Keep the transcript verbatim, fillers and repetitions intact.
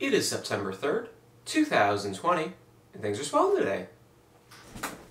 It is September third, two thousand twenty, and things are swell today.